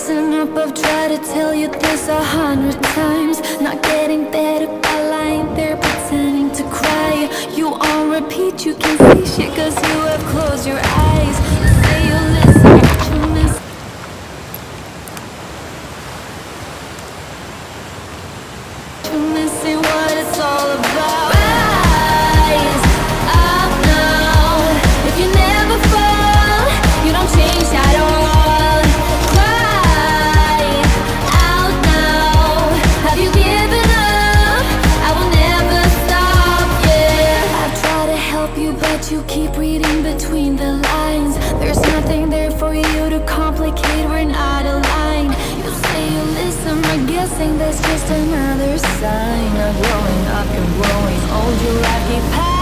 listen up, I've tried to tell you this 100 times. Not getting better by lying there pretending to cry. You on repeat, you can see shit cause you have closed your eyes. You say you listen, but you miss. You're missing what it's all about. Rise up now. If you never fall, you don't change at all. Cry out now. Have you given up? I will never stop, yeah. I try to help you, but you keep reading between the lines. There's nothing there for you to complicate, we're not aligned. You say you listen, but guessing that's just another sign of growing up and growing old. You laugh, keep